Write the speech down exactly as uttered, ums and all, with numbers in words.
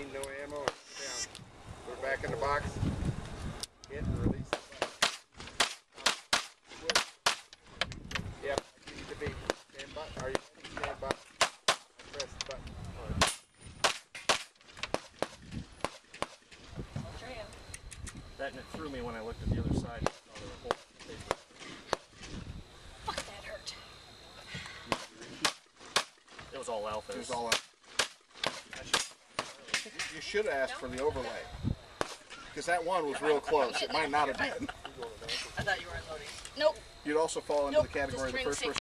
magazine, no ammo, and down. Put it back in the box. Hit and release the button. Yep, you need to be. Stand by. Are you ready? Stand by. Press the button. I'll try. That and it threw me when I looked at the other side. Fuck, that hurt. It was all alpha. It was all alpha. You should ask for the overlay. Because that one was real close. It might not have been. I thought you were unloading. Nope. You'd also fall into nope. the category of the first person.